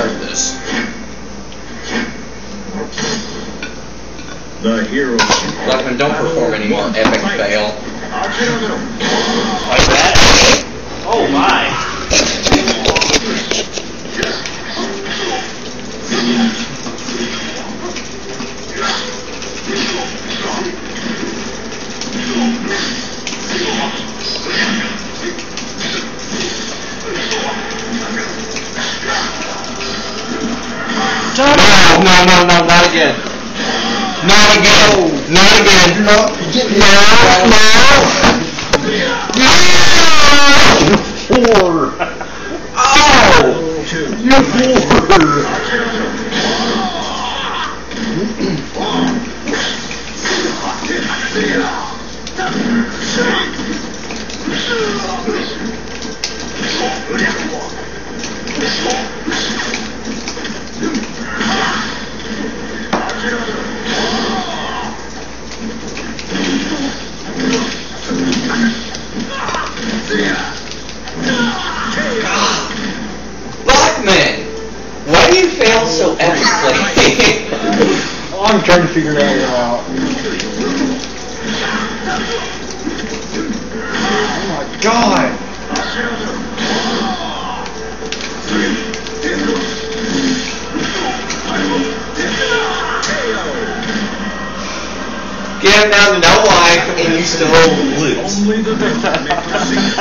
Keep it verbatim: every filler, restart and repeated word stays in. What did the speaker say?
restart this. The hero. Luckman, don't perform any more epic fail. Like that? Oh my! No, no, no, no, not again. Not again. Not again. No, no, no. Four. Oh! You four. Luckman, why do you fail so epically? Oh, I'm trying to figure that out. Oh my god! Get him down to no life and you still lose. Only the